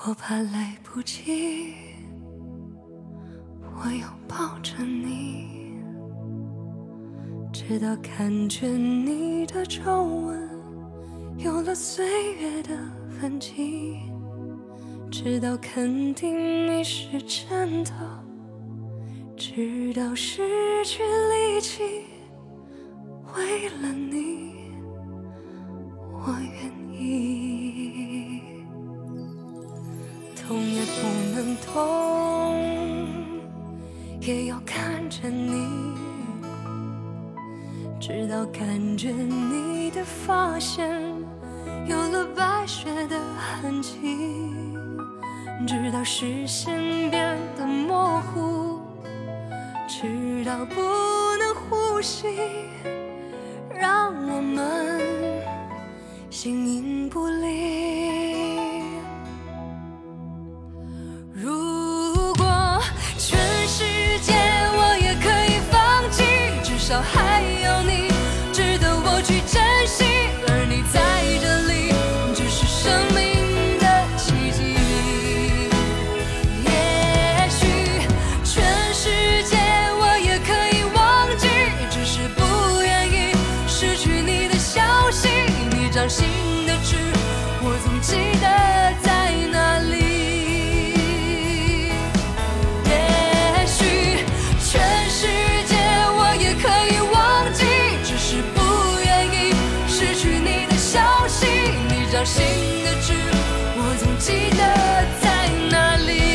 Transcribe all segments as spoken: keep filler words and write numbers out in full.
我怕来不及，我又抱着你，直到看见你的皱纹有了岁月的痕迹，直到肯定你是真的，直到失去力气，为了你，我愿意。痛也不能痛，也要看着你，直到感觉你的发线有了白雪的痕迹，直到视线变得模糊，直到不能呼吸，让我们形影不离。如果全世界我也可以放弃，至少还有你值得我去珍惜，而你在这里只是生命的奇迹。也许全世界我也可以忘记，只是不愿意失去你的消息，你掌心的痣我总记得在哪里。也许全世界我也可以忘记，只是不愿意失去你的消息，你掌心的痣我总记得在哪里。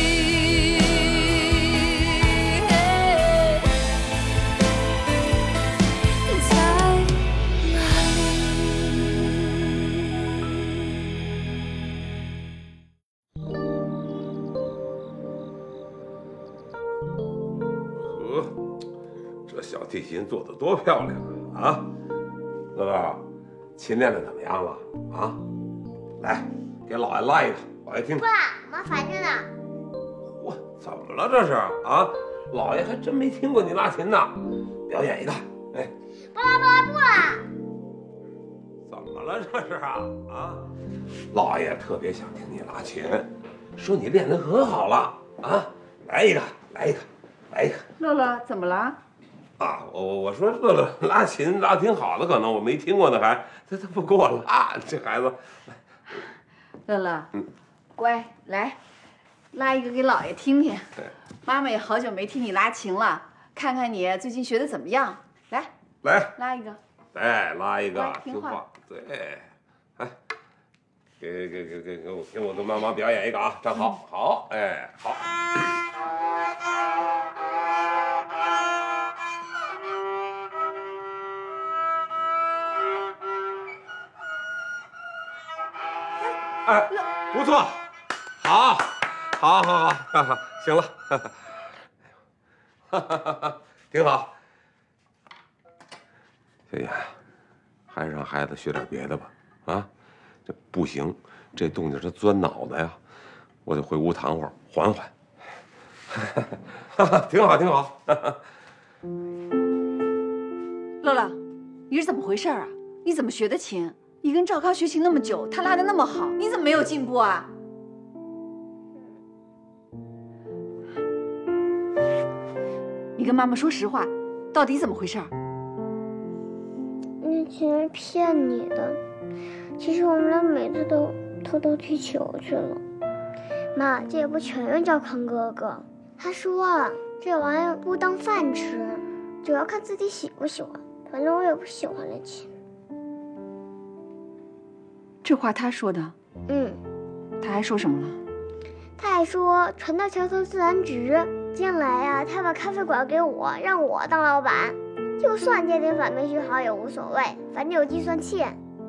小提琴做的多漂亮啊！啊，乐乐，琴练的怎么样了啊？来，给老爷拉一个，老爷听。 爸，麻烦着呢。 我怎么了这是啊？老爷还真没听过你拉琴呢，表演一个。哎， 不拉不拉不拉！ 怎么了这是啊？啊，老爷特别想听你拉琴，说你练得很好了啊！来一个，来一个，来一个。 乐乐，怎么了？ 啊，我我说乐乐拉琴拉挺好的，可能我没听过呢，还他他不给我拉，这孩子。 乐乐，嗯，乖，来，拉一个给姥爷听听。妈妈也好久没听你拉琴了，看看你最近学的怎么样。来， 来， 拉一个。 哎，拉一个， 听话。 对，哎，给给给给给我给我跟妈妈表演一个啊，站好，好，哎，好。哎，不错，好，好，好，好，好，好，行了，哈哈哈，挺好。小妍，还是让孩子学点别的吧，啊，这不行，这动静他钻脑袋呀，我得回屋躺会儿，缓缓。哈哈，挺好，挺好。 乐乐，你是怎么回事啊？你怎么学的琴？你跟赵康学琴那么久，他拉的那么好，你怎么没有进步啊？你跟妈妈说实话，到底怎么回事？ 那琴是骗你的，其实我们俩每次都偷偷踢球去了。妈，这也不全怨赵康哥哥，他说这玩意儿不当饭吃，主要看自己喜不喜欢。反正我也不喜欢那琴。 这话他说的。 嗯。 他还说什么了？ 他还说船到桥头自然直，将来呀、啊，他把咖啡馆给我，让我当老板，就算家庭法没学好也无所谓，反正有计算器。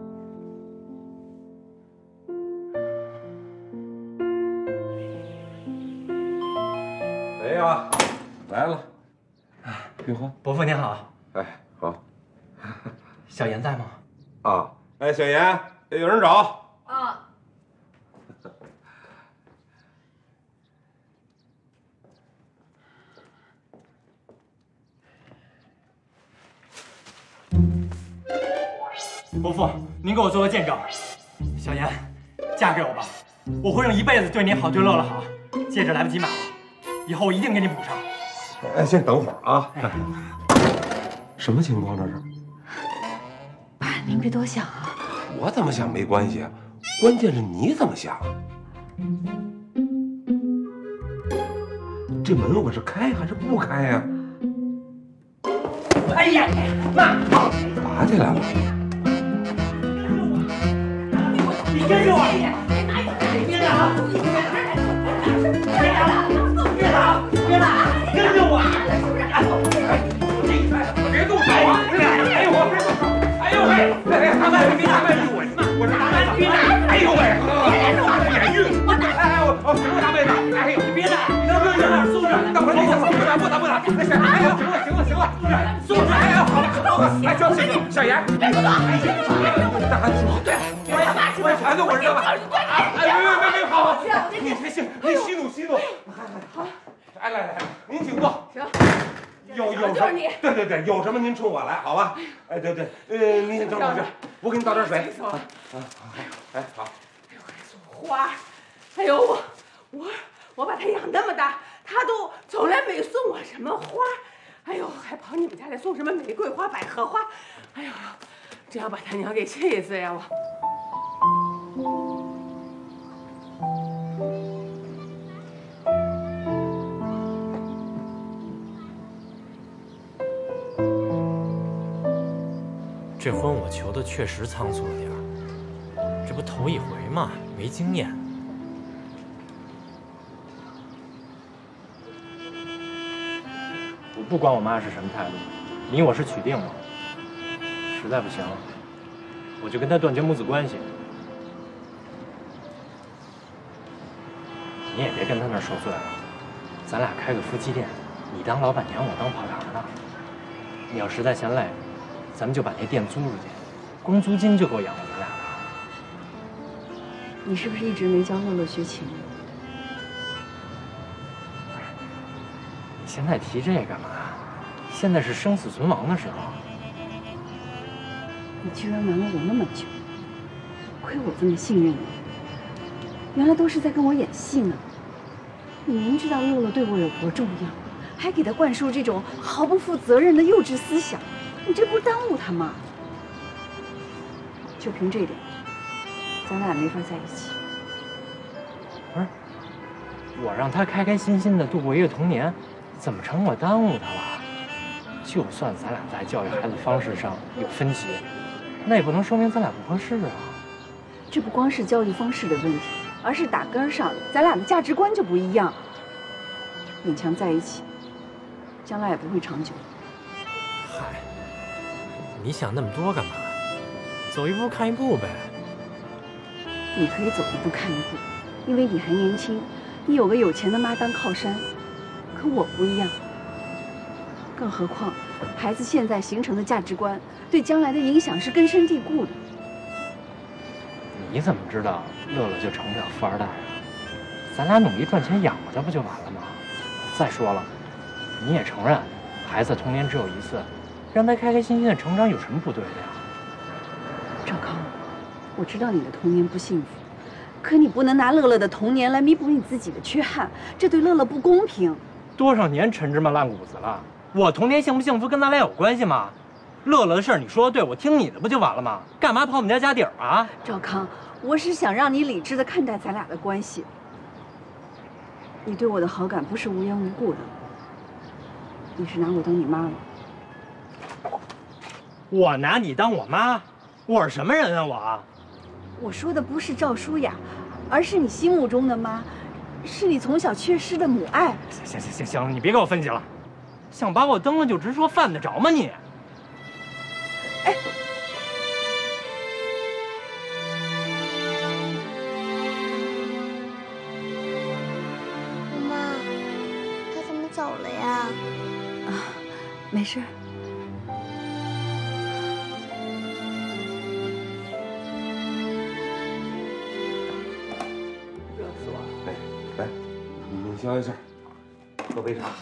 谁呀？来了。玉欢， 伯父您好。 哎，好。 小妍在吗？ 啊，哎，小妍，有人找。 啊。 伯父，您给我做个见证，小妍，嫁给我吧。 我会用一辈子对你好，对乐乐好。戒指来不及买了，以后我一定给你补上。 哎，先等会儿啊！什么情况这是？ 爸，您别多想啊。 我怎么想没关系啊，关键是你怎么想。这门我是开还是不开呀？ 哎呀，妈！ 打起来了！ 你跟着我！别打！别打！别打！别打！跟着我！ 别动手啊！哎呦我！哎呦喂！哎，大妹，别打妹，我我是大妹子。别打！哎呦喂！大眼晕！哎我我我大妹子！哎呦，别打！能不能有点素质？大伙儿，不打不打不打！那行，哎呦，行了行了行了，素质！哎呦，好了好了，哎，小小小严，别动！哎呀，大孩子，对，我我孩子，我知道了。哎，别别别别，好好，你别息，你息怒息怒。好，哎来来，您请坐。行。有有什么？对对对，有什么您冲我来，好吧？哎，对对，呃，您先等会儿，我给你倒点水。啊啊，哎好。 哎呦，还送花，哎呦我我我把他养那么大，他都从来没送我什么花，哎呦，还跑你们家来送什么玫瑰花、百合花，哎呦，这要把他娘给气死呀我！ 这婚我求的确实仓促了点儿，这不头一回嘛，没经验。我不管我妈是什么态度，你我是娶定了。实在不行，我就跟她断绝母子关系。你也别跟她那儿受罪了，咱俩开个夫妻店，你当老板娘，我当跑堂的。你要实在嫌累，咱们就把那店租出去，光租金就够养活咱俩了。 你是不是一直没教乐乐学琴？ 你现在提这干嘛？现在是生死存亡的时候。 你居然瞒了我那么久，亏我这么信任你，原来都是在跟我演戏呢。你明知道乐乐对我有多重要，还给他灌输这种毫不负责任的幼稚思想，你这不是耽误他吗？就凭这点，咱俩没法在一起。 不是，我让他开开心心的度过一个童年，怎么成我耽误他了？就算咱俩在教育孩子方式上有分歧，那也不能说明咱俩不合适啊。 这不光是教育方式的问题，而是打根上咱俩的价值观就不一样。勉强在一起，将来也不会长久。 嗨，你想那么多干嘛？走一步看一步呗。 你可以走一步看一步，因为你还年轻，你有个有钱的妈当靠山。可我不一样，更何况孩子现在形成的价值观，对将来的影响是根深蒂固的。 你怎么知道乐乐就成不了富二代啊？咱俩努力赚钱养活他不就完了吗？再说了，你也承认，孩子童年只有一次，让他开开心心的成长有什么不对的呀？ 赵康，我知道你的童年不幸福，可你不能拿乐乐的童年来弥补你自己的缺憾，这对乐乐不公平。 多少年陈芝麻烂谷子了，我童年幸不幸福跟咱俩有关系吗？乐乐的事儿你说的对，我听你的不就完了吗？干嘛跑我们家家底儿啊？ 赵康，我是想让你理智的看待咱俩的关系。你对我的好感不是无缘无故的，你是拿我当你妈了。 我拿你当我妈？我是什么人啊我？ 我说的不是赵舒雅，而是你心目中的妈，是你从小缺失的母爱。 行行行行行了，你别给我分析了，想把我蹬了就直说，犯得着吗你？ 哎， 妈，他怎么走了呀？ 啊，没事。 热死我了！ 哎，来，你消消气儿，喝杯茶。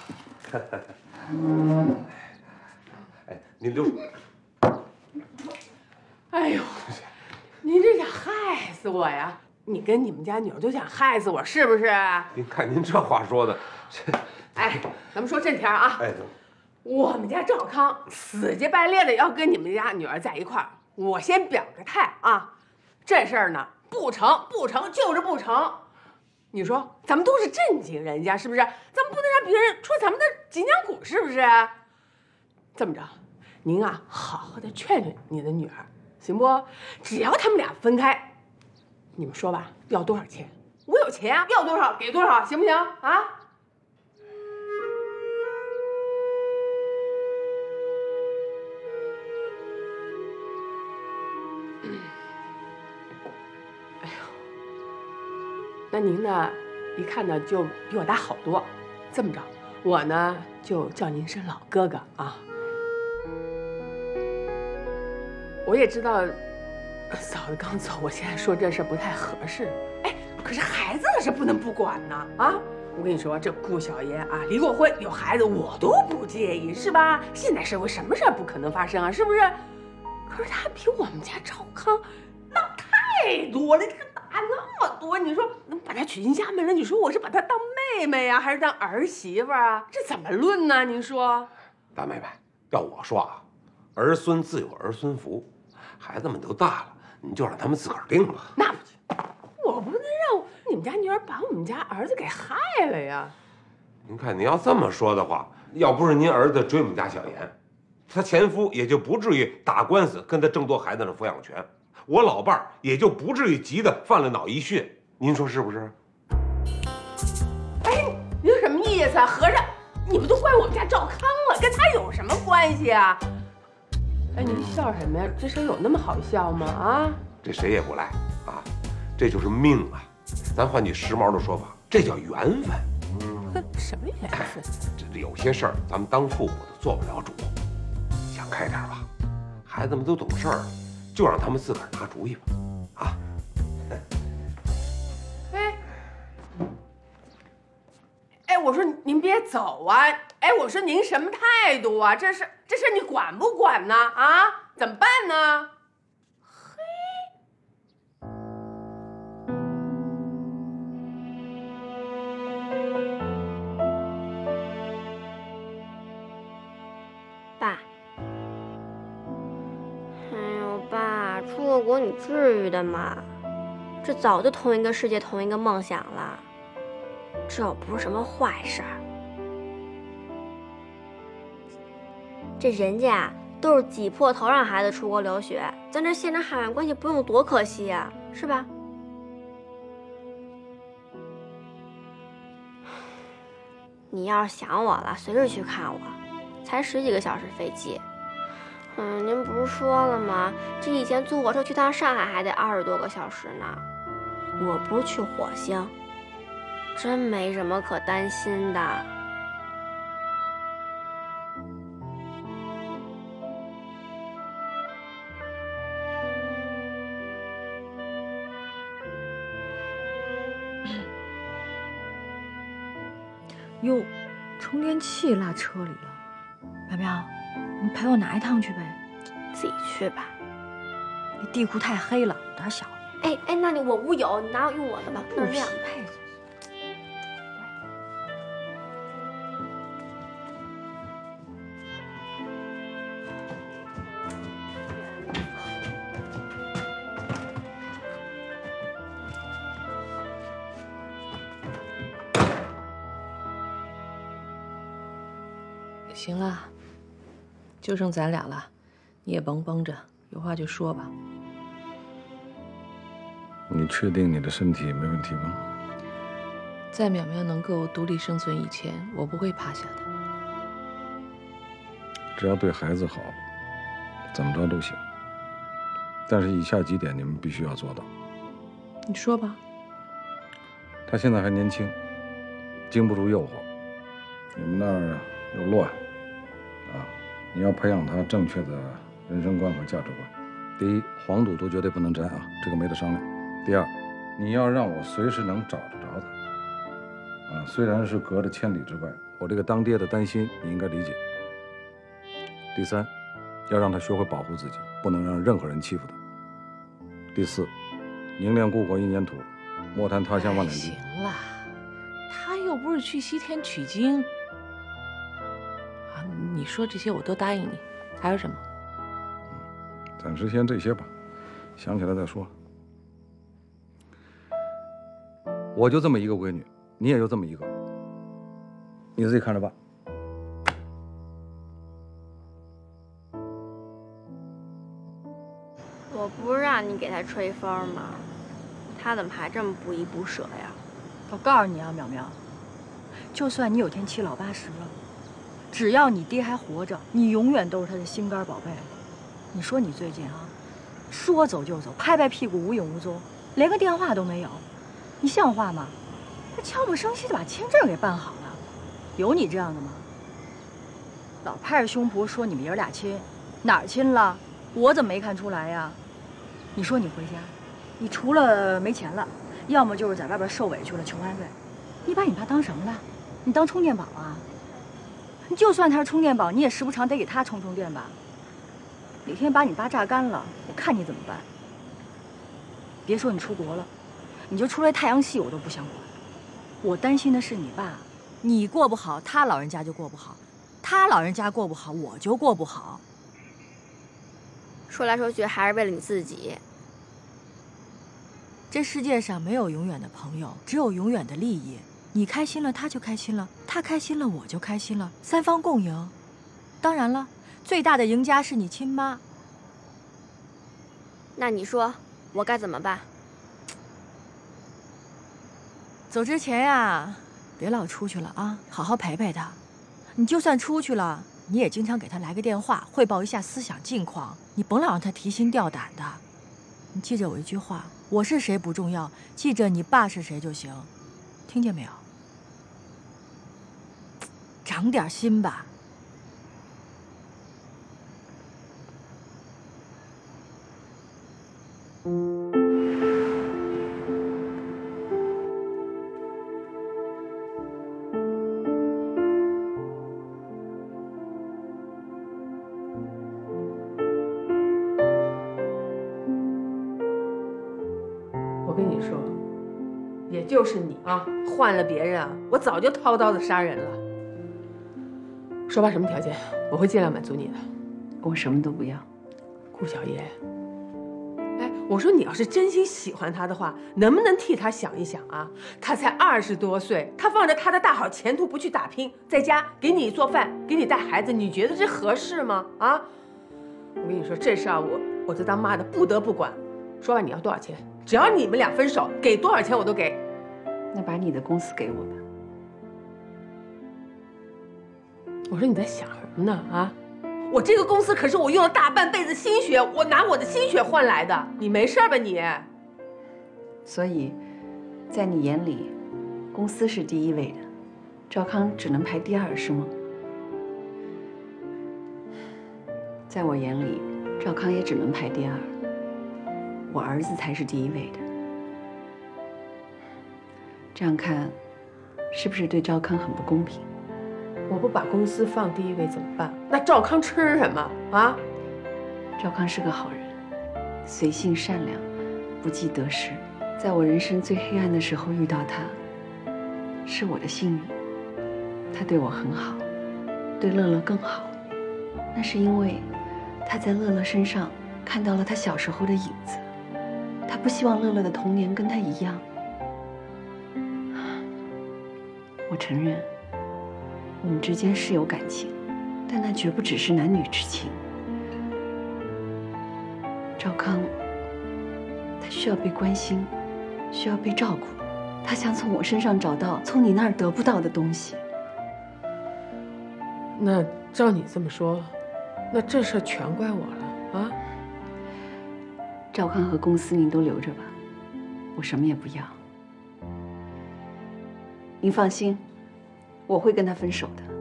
哎，您留。 哎呦，您这想害死我呀！ 你跟你们家女儿都想害死我，是不是？ 您看您这话说的，这…… 哎，咱们说正题啊。 哎， 我们家赵康死乞白赖的要跟你们家女儿在一块儿，我先表个态啊，这事儿呢不成，不成就是不成。你说咱们都是正经人家，是不是？咱们不能让别人戳咱们的脊梁骨，是不是？这么着，您啊，好好的劝劝你的女儿，行不？只要他们俩分开，你们说吧，要多少钱？我有钱啊，要多少给多少，行不行啊？哎呦，那您呢，一看呢就比我大好多。这么着，我呢就叫您声老哥哥啊。我也知道嫂子刚走，我现在说这事不太合适。哎，可是孩子可是不能不管呢啊！我跟你说，这顾小爷啊，离过婚有孩子我都不介意，是吧？现代社会什么事儿不可能发生啊？是不是？可是他比我们家赵康那太多了，这个大那么多，你说能把他娶进家门了？你说我是把他当妹妹呀、啊，还是当儿媳妇啊？这怎么论呢？您说， 大妹妹，要我说啊，儿孙自有儿孙福，孩子们都大了，你就让他们自个儿定吧。 那不行，我不能让你们家女儿把我们家儿子给害了呀。 您看，您要这么说的话，要不是您儿子追我们家小妍，他前夫也就不至于打官司跟他争夺孩子的抚养权，我老伴儿也就不至于急得犯了脑溢血。您说是不是？ 哎，你这什么意思啊？合着你们都怪我们家赵康了，跟他有什么关系啊？哎，您笑什么呀？这事有那么好笑吗？啊， 这谁也不赖啊，这就是命啊！咱换句时髦的说法，这叫缘分。 哼，什么缘分？ 这有些事儿咱们当父母的做不了主，想开点吧。孩子们都懂事儿了，就让他们自个儿拿主意吧。啊！ 哎，哎，我说您别走啊！哎，我说您什么态度啊？这事这事你管不管呢？啊，怎么办呢？ 爸，哎呦，爸，出个国你至于的吗？这早就同一个世界，同一个梦想了，这又不是什么坏事儿。这人家都是挤破头让孩子出国留学，咱这现场海外关系不用多可惜呀，是吧？你要是想我了，随时去看我。才十几个小时飞机，嗯，您不是说了吗？这以前坐火车去趟上海还得二十多个小时呢。我不是去火星，真没什么可担心的。 哟，充电器落车里了。苗苗，你陪我拿一趟去呗。 自己去吧。 你地库太黑了，胆小。 哎哎，那你我屋有，你拿用我的吧，那亮。 行了，就剩咱俩了，你也甭绷着，有话就说吧。 你确定你的身体没问题吗？ 在淼淼能够独立生存以前，我不会趴下的。 只要对孩子好，怎么着都行。但是以下几点你们必须要做到。 你说吧。 他现在还年轻，经不住诱惑。你们那儿又乱。啊，你要培养他正确的人生观和价值观。第一，黄赌毒绝对不能沾啊，这个没得商量。第二，你要让我随时能找得着他。啊，虽然是隔着千里之外，我这个当爹的担心你应该理解。第三，要让他学会保护自己，不能让任何人欺负他。第四，凝练故国一年土， 莫谈他乡万两地。 行了，他又不是去西天取经。啊，你说这些我都答应你，还有什么？ 暂时先这些吧，想起来再说。我就这么一个闺女，你也就这么一个，你自己看着办。 我不是让你给他吹风吗？他怎么还这么不依不舍呀？ 我告诉你啊，淼淼，就算你有天七老八十了，只要你爹还活着，你永远都是他的心肝宝贝。你说你最近啊，说走就走，拍拍屁股无影无踪，连个电话都没有，你像话吗？他悄不声息的把签证给办好了，有你这样的吗？老拍着胸脯说你们爷俩亲，哪儿亲了？我怎么没看出来呀？你说你回家，你除了没钱了，要么就是在外边受委屈了求安慰。你把你爸当什么了？你当充电宝啊？就算他是充电宝，你也时不常得给他充充电吧？哪天把你爸榨干了，我看你怎么办。别说你出国了，你就出来太阳系我都不想管。我担心的是你爸，你过不好，他老人家就过不好；他老人家过不好，我就过不好。 说来说去还是为了你自己。 这世界上没有永远的朋友，只有永远的利益。你开心了，他就开心了；他开心了，我就开心了，三方共赢。当然了，最大的赢家是你亲妈。 那你说我该怎么办？ 走之前呀，别老出去了啊，好好陪陪他。你就算出去了，你也经常给他来个电话，汇报一下思想近况。你甭老让他提心吊胆的。你记着我一句话，我是谁不重要，记着你爸是谁就行，听见没有？长点心吧。 我跟你说，也就是你啊，换了别人啊，我早就掏刀子杀人了。说吧，什么条件，我会尽量满足你的。 我什么都不要。 顾小叶，哎，我说你要是真心喜欢他的话，能不能替他想一想啊？他才二十多岁，他放着他的大好前途不去打拼，在家给你做饭，给你带孩子，你觉得这合适吗？啊！我跟你说，这事啊，我我这当妈的不得不管。说吧，你要多少钱？只要你们俩分手，给多少钱我都给。 那把你的公司给我吧。 我说你在想什么呢？啊，我这个公司可是我用了大半辈子心血，我拿我的心血换来的。你没事吧你？ 所以，在你眼里，公司是第一位的，赵康只能排第二，是吗？在我眼里，赵康也只能排第二，我儿子才是第一位的。这样看，是不是对赵康很不公平？ 我不把公司放第一位怎么办？那赵康吃什么啊？ 赵康是个好人，随性善良，不计得失。在我人生最黑暗的时候遇到他，是我的幸运。他对我很好，对乐乐更好。那是因为他在乐乐身上看到了他小时候的影子。他不希望乐乐的童年跟他一样。我承认，我们之间是有感情，但那绝不只是男女之情。赵康，他需要被关心，需要被照顾，他想从我身上找到从你那儿得不到的东西。 那照你这么说，那这事全怪我了啊！ 赵康和公司您都留着吧，我什么也不要。您放心，我会跟他分手的。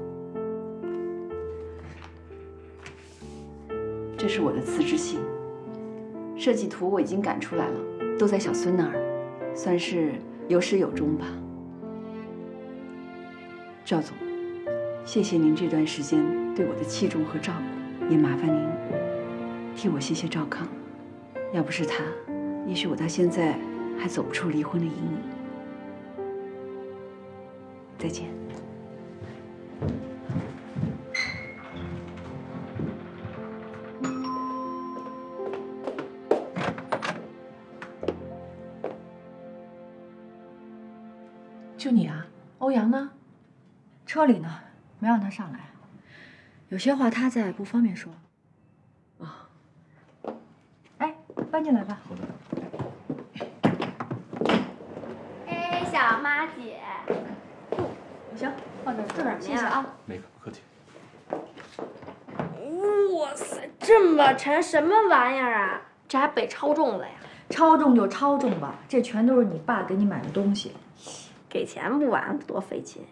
这是我的辞职信，设计图我已经赶出来了，都在小孙那儿，算是有始有终吧。赵总，谢谢您这段时间对我的器重和照顾，也麻烦您替我谢谢赵康。要不是他，也许我到现在还走不出离婚的阴影。再见。 就你啊？欧阳呢？ 车里呢，没让他上来。有些话他在，不方便说。 啊。 哎，搬进来吧。 好的。 哎，小妈姐。 行，放这儿， 做什么呀？啊。 没个，不客气。 哇塞，这么沉，什么玩意儿啊？这还背超重了呀？ 超重就超重吧，这全都是你爸给你买的东西。 给钱不完，多费劲。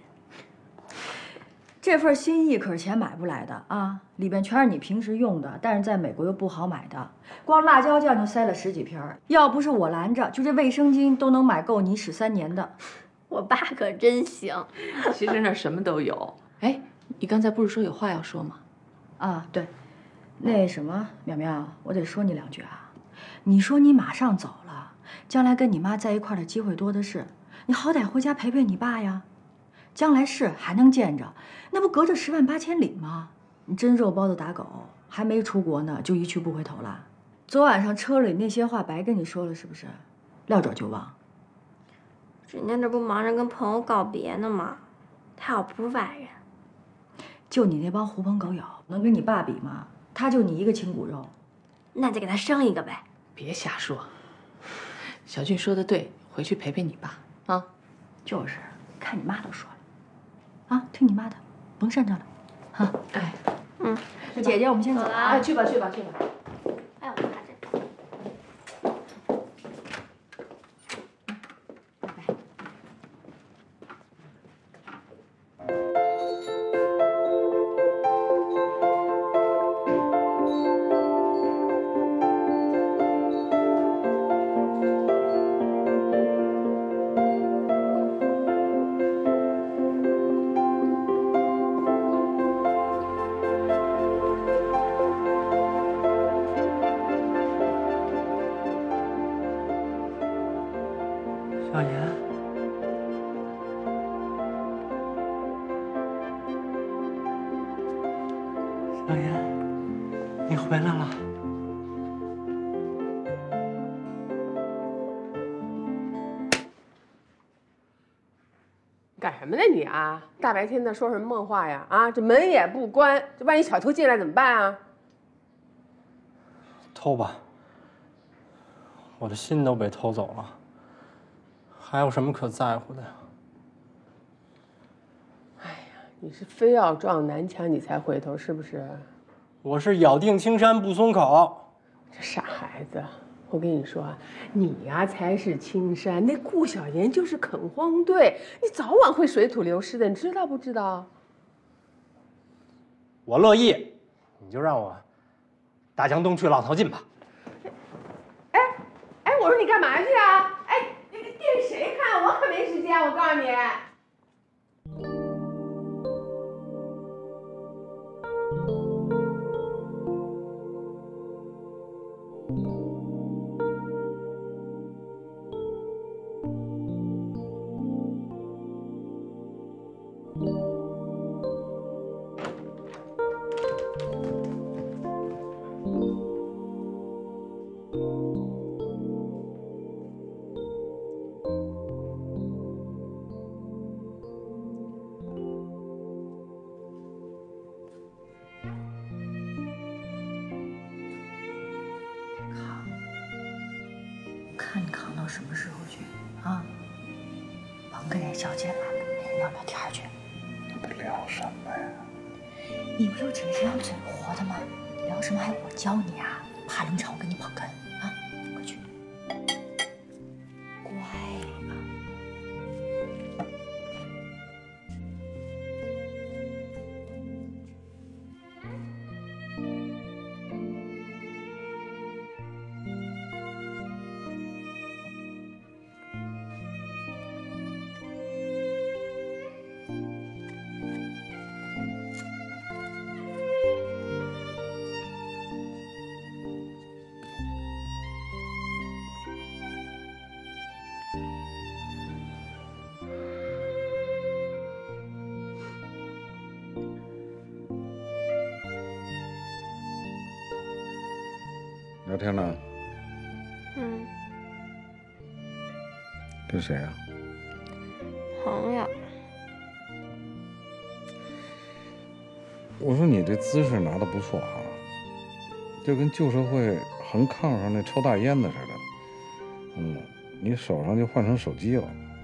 这份心意可是钱买不来的啊，里边全是你平时用的，但是在美国又不好买的。光辣椒酱就塞了十几瓶儿，要不是我拦着，就这卫生巾都能买够你使三年的。 我爸可真行。 其实那儿什么都有。哎，你刚才不是说有话要说吗？ 啊，对，那什么，淼淼，我得说你两句啊。你说你马上走了，将来跟你妈在一块儿的机会多的是，你好歹回家陪陪你爸呀。将来是还能见着，那不隔着十万八千里吗？你真肉包子打狗，还没出国呢，就一去不回头了。昨晚上车里那些话白跟你说了是不是？撂爪就忘。 人家这不忙着跟朋友告别呢吗？他要不是外人， 就你那帮狐朋狗友，能跟你爸比吗？他就你一个亲骨肉， 那就给他生一个呗。 别瞎说，小俊说的对，回去陪陪你爸啊。 就是，看你妈都说了。啊，听你妈的，甭善着了，哈。 哎， 嗯， 姐姐，我们先走了啊。 哎，去吧，去吧，去吧。 哎，我爸这。 拜拜。 小妍，小妍，你回来了。 干什么呢你啊？大白天的说什么梦话呀？啊，这门也不关，这万一小偷进来怎么办啊？ 偷吧，我的心都被偷走了。还有什么可在乎的呀？ 哎呀，你是非要撞南墙你才回头是不是？ 我是咬定青山不松口。 这傻孩子，我跟你说啊，你呀才是青山，那顾小妍就是垦荒队，你早晚会水土流失的，你知道不知道？ 我乐意，你就让我大江东去浪淘尽吧。 哎哎，我说你干嘛去啊？哎。给谁看？我可没时间，我告诉你。 看你扛到什么时候去啊？甭跟人较劲了，跟人聊聊天去。 那得聊什么呀？ 你不就只是张嘴活的吗？聊什么还我教你啊？怕冷场我给你捧哏啊！快去。乖啊。 聊天呢？ 嗯。 跟谁啊？ 朋友。 我说你这姿势拿的不错啊，就跟旧社会横炕上那抽大烟的似的。嗯，你手上就换成手机了。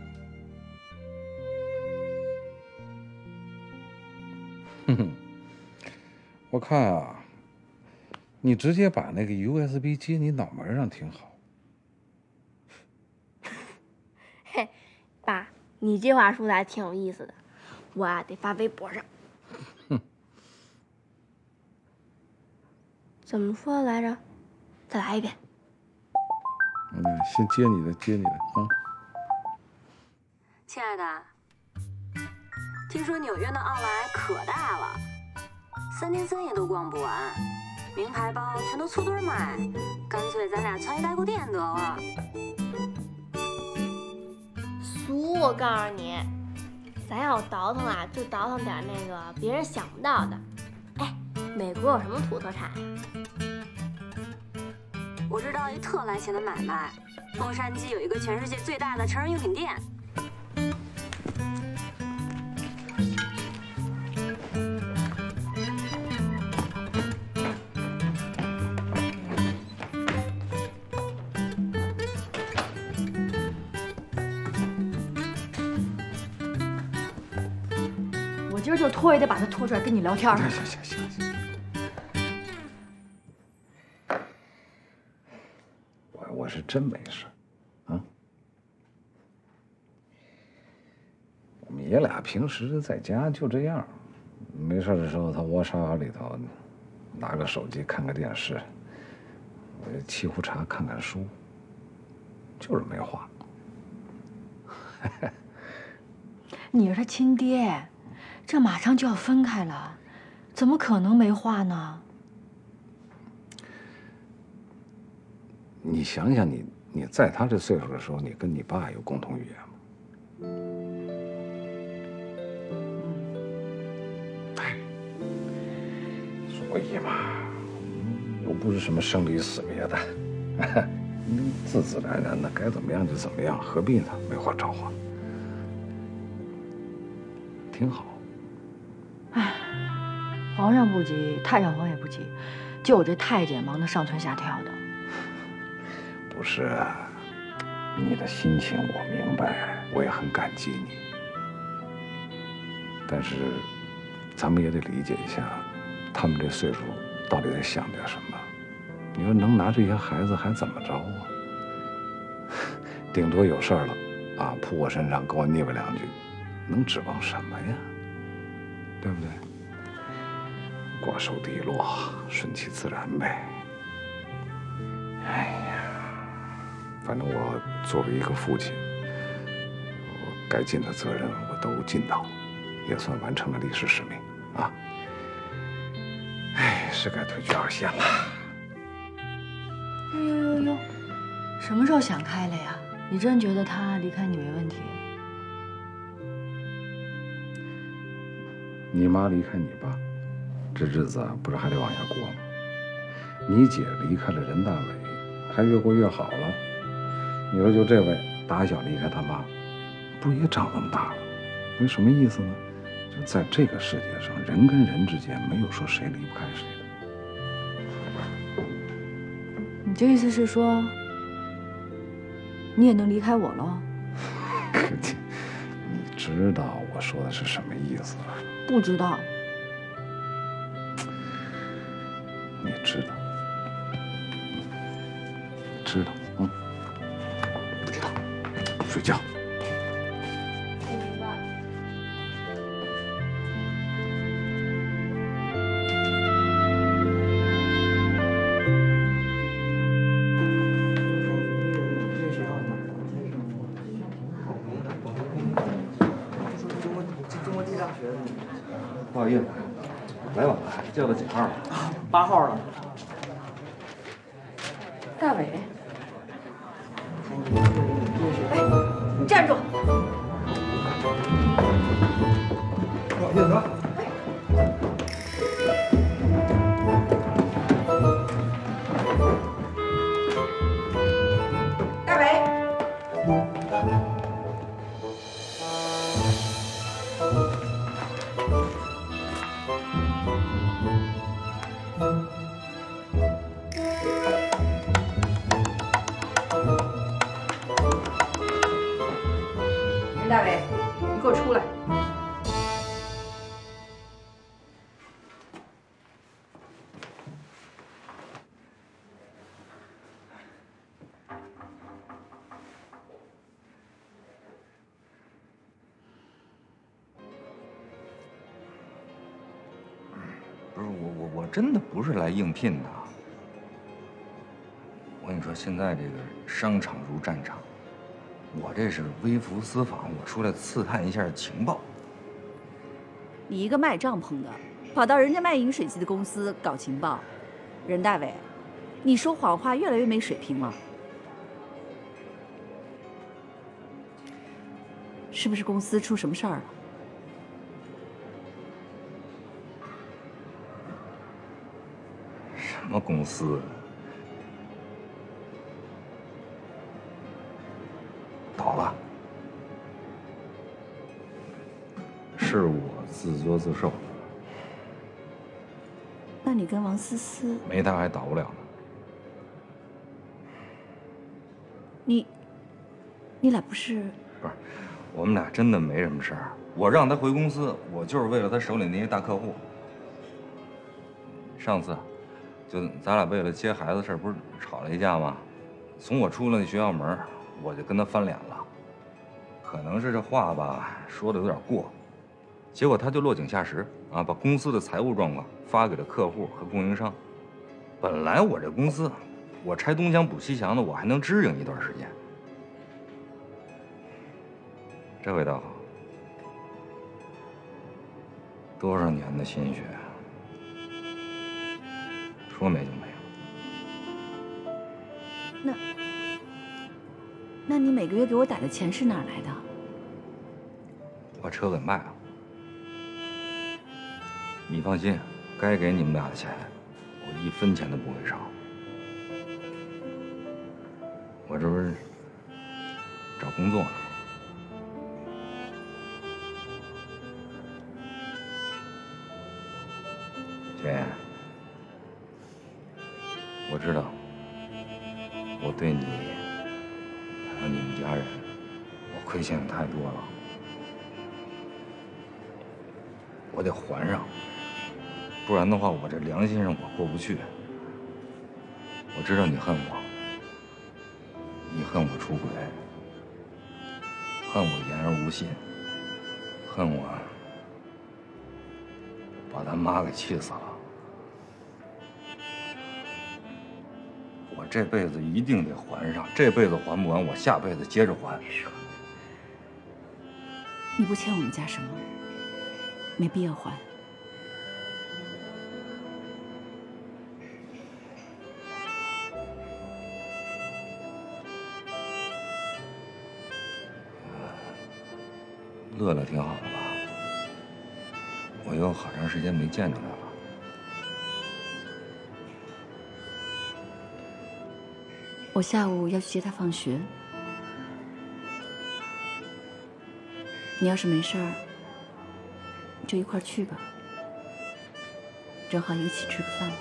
哼哼，我看啊，你直接把那个 U S B 接你脑门上挺好。 嘿，爸，你这话说的还挺有意思的，我啊得发微博上。 哼， 怎么说来着？再来一遍。 嗯，先接你的，接你的啊。 亲爱的，听说纽约的奥莱可大了，三天三夜都逛不完，名牌包全都粗堆卖，干脆咱俩穿一代购店得了。 俗，我告诉你，咱要倒腾啊，就倒腾点那个别人想不到的。哎，美国有什么土特产呀？ 我知道一特来钱的买卖，洛杉矶有一个全世界最大的成人用品店。 我今儿就拖也得把他拖出来跟你聊天。 行行行行行。我我是真没事，啊。我们爷俩平时在家就这样，没事的时候他窝沙发里头，拿个手机看个电视，我沏壶茶看看书，就是没话。 你是他亲爹。这马上就要分开了，怎么可能没话呢？ 你想想你，你你在他这岁数的时候，你跟你爸有共同语言吗？哎，所以嘛，又不是什么生离死别的，自自然然的，该怎么样就怎么样，何必呢？没话找话，挺好。 唉，皇上不急，太上皇也不急，就我这太监忙得上蹿下跳的。 不是啊，你的心情我明白，我也很感激你。但是，咱们也得理解一下，他们这岁数到底在想点什么。你说能拿这些孩子还怎么着啊？顶多有事儿了，啊，扑我身上跟我腻歪两句，能指望什么呀？对不对？瓜熟蒂落，顺其自然呗。哎呀，反正我作为一个父亲，我该尽的责任我都尽到，也算完成了历史使命啊。哎，是该退居二线了。 呦呦呦呦，什么时候想开了呀？你真觉得他离开你没问题？ 你妈离开你爸，这日子啊，不是还得往下过吗？你姐离开了任大伟，还越过越好了。你说就这位打小离开他妈，不是也长这么大了？有什么意思呢？就在这个世界上，人跟人之间没有说谁离不开谁的。 你这意思是说，你也能离开我喽？ 你知道我说的是什么意思啊？ 不知道。 你知道，知道，嗯。睡觉。 我明白。 不好意思，来晚了，叫到几号了？ 八号了。 大伟，哎，你站住！ 叶子， 给我出来！ 不是我我我真的不是来应聘的。我跟你说，现在这个商场如战场，我这是微服私访，我出来刺探一下情报。 你一个卖帐篷的，跑到人家卖饮水机的公司搞情报，任大伟，你说谎话越来越没水平了。是不是公司出什么事儿了？ 什么公司？倒了，是我自作自受。 那你跟王思思没他还倒不了呢。 你，你俩不是？ 不是，我们俩真的没什么事儿。我让他回公司，我就是为了他手里那些大客户。上次，就咱俩为了接孩子事儿，不是吵了一架吗？从我出了那学校门，我就跟他翻脸了。可能是这话吧说的有点过，结果他就落井下石啊，把公司的财务状况发给了客户和供应商。本来我这公司，我拆东墙补西墙的，我还能支应一段时间。这回倒好，多少年的心血，说没就没了。 那，那你每个月给我打的钱是哪儿来的？ 把车给卖了。你放心，该给你们俩的钱，我一分钱都不会少。我这不是找工作呢。雪妍，我知道我对你还有你们家人，我亏欠的太多了，我得还上，不然的话，我这良心上我过不去。我知道你恨我，你恨我出轨，恨我言而无信，恨我把他妈给气死了。我这辈子一定得还上，这辈子还不完，我下辈子接着还。 你不欠我们家什么，没必要还。 乐乐挺好的吧？我又好长时间没见着他了。 我下午要去接他放学，你要是没事儿，就一块儿去吧，正好一起吃个饭。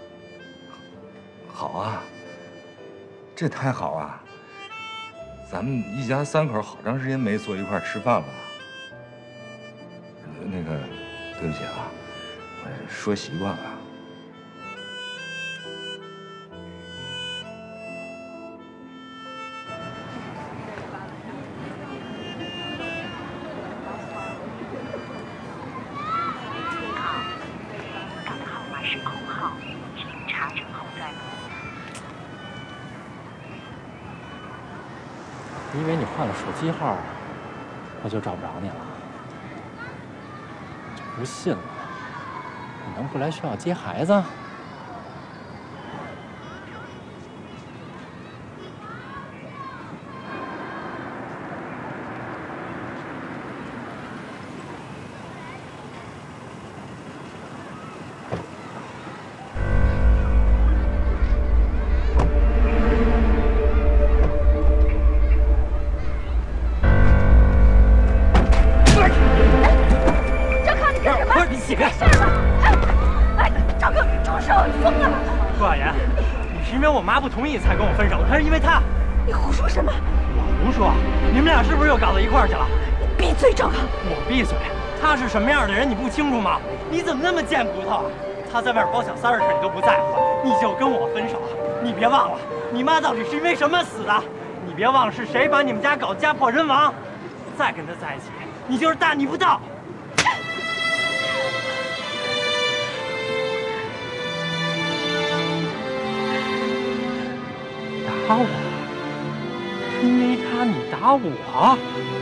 好啊，这太好了！咱们一家三口好长时间没坐一块儿吃饭了。那个，对不起啊，我说习惯了。 你以为你换了手机号，我就找不着你了？就不信了，你能不来学校接孩子？ 同意才跟我分手，还是因为他？ 你胡说什么？ 我胡说？你们俩是不是又搞到一块儿去了？ 你别闭嘴，赵康！ 我闭嘴！他是什么样的人你不清楚吗？你怎么那么贱骨头啊？他在外边包小三的事你都不在乎，你就跟我分手。你别忘了，你妈到底是因为什么死的？你别忘了是谁把你们家搞家破人亡。再跟他在一起，你就是大逆不道。打我？因为他你打我？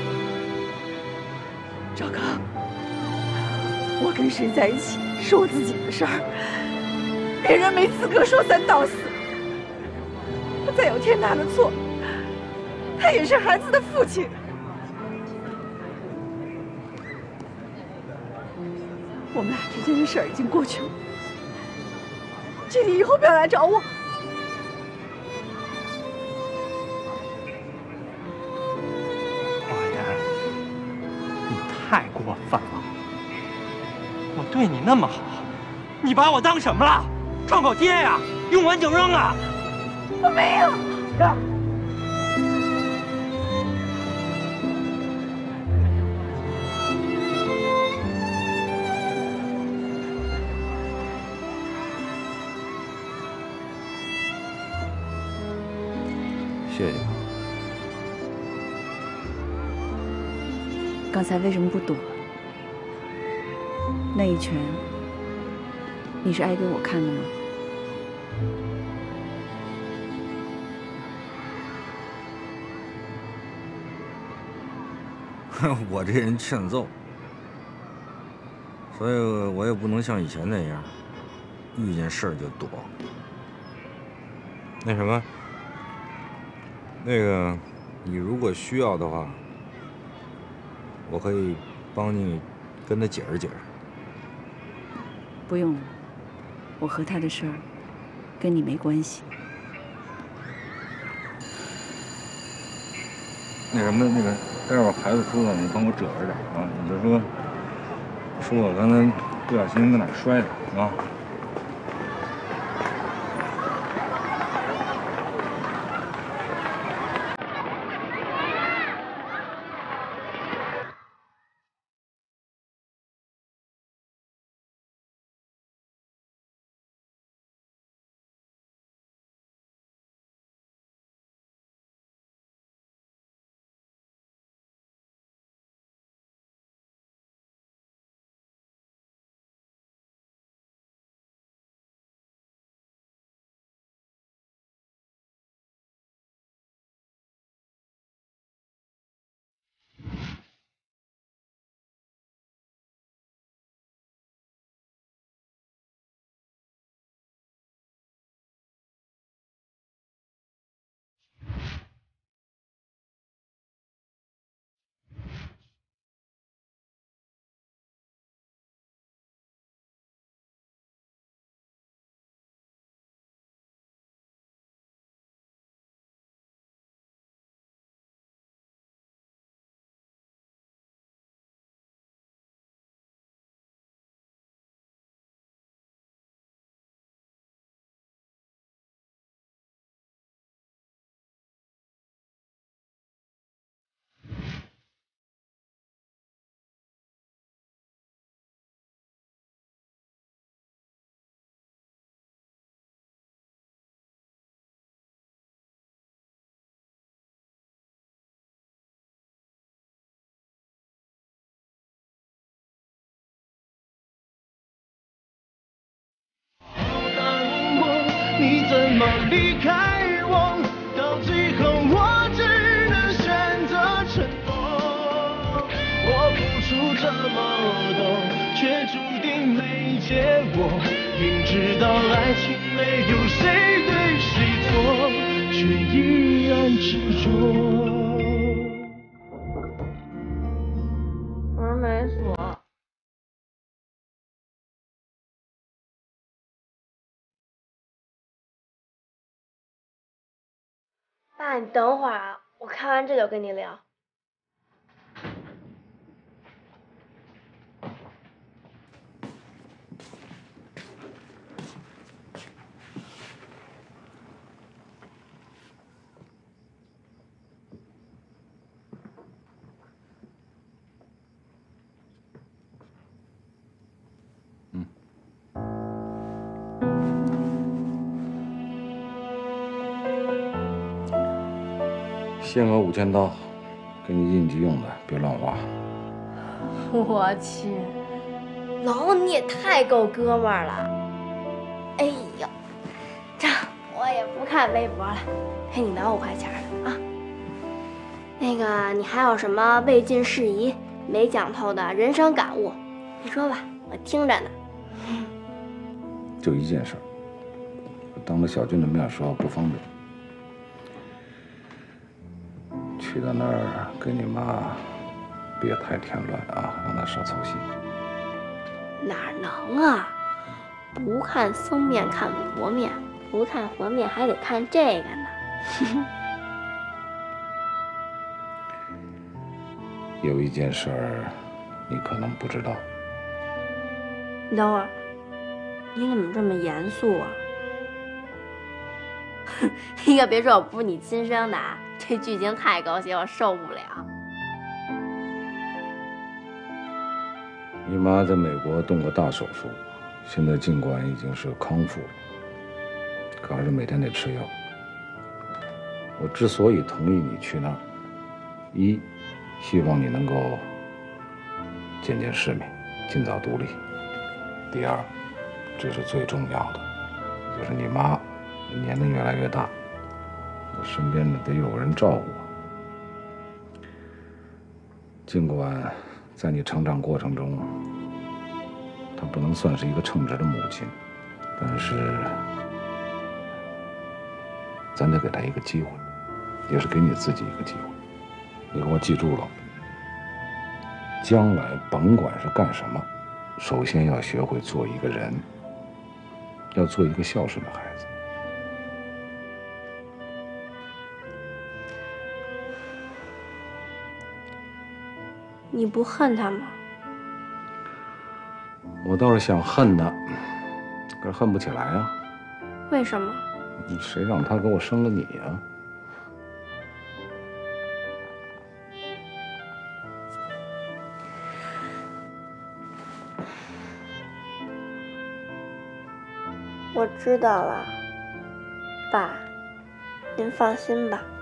赵刚，我跟谁在一起是我自己的事儿，别人没资格说三道四。他再有天大的错，他也是孩子的父亲。我们俩之间的事儿已经过去了，请你以后不要来找我。 太过分了！我对你那么好，你把我当什么了？创口贴呀？用完就扔啊？ 我没有。 谢谢。 刚才为什么不躲？那一拳，你是挨给我看的吗？ 我这人欠揍，所以我也不能像以前那样，遇见事儿就躲。那什么，那个，你如果需要的话。我可以帮你跟他解释解释。 不用了，我和他的事儿跟你没关系。 那什么，那个待会儿孩子出来，你帮我褶着点啊！你就说说我刚才不小心在哪儿摔的啊。 你怎么离开我？到最后我只能选择沉默。我付出这么多，却注定没结果。明知道爱情没有谁对谁错，却依然执着。 门没锁。爸，你等会儿啊，我看完这就跟你聊。 限额五千刀，给你应急用的，别乱花。 我去，老王你也太够哥们儿了！哎呀，这我也不看微博了，陪你聊五块钱的啊。那个，你还有什么未尽事宜、没讲透的人生感悟？你说吧，我听着呢。 就一件事儿，当着小军的面说不方便。去到那儿给你妈别太添乱啊，让她少操心。 哪能啊？不看僧面看佛面，不看佛面还得看这个呢。 有一件事儿，你可能不知道。 你等会儿，你怎么这么严肃啊？你可别说我不是你亲生的啊！这剧情太狗血，我受不了。 你妈在美国动过大手术，现在尽管已经是康复了，可还是每天得吃药。我之所以同意你去那儿，一，希望你能够见见世面，尽早独立；第二，这是最重要的，就是你妈年龄越来越大，我身边呢得有人照顾。尽管在你成长过程中，她不能算是一个称职的母亲，但是咱得给她一个机会，也是给你自己一个机会。你给我记住了，将来甭管是干什么，首先要学会做一个人，要做一个孝顺的孩子。 你不恨他吗？ 我倒是想恨他，可是恨不起来啊。 为什么？ 谁让他给我生了你呀？ 我知道了，爸，您放心吧。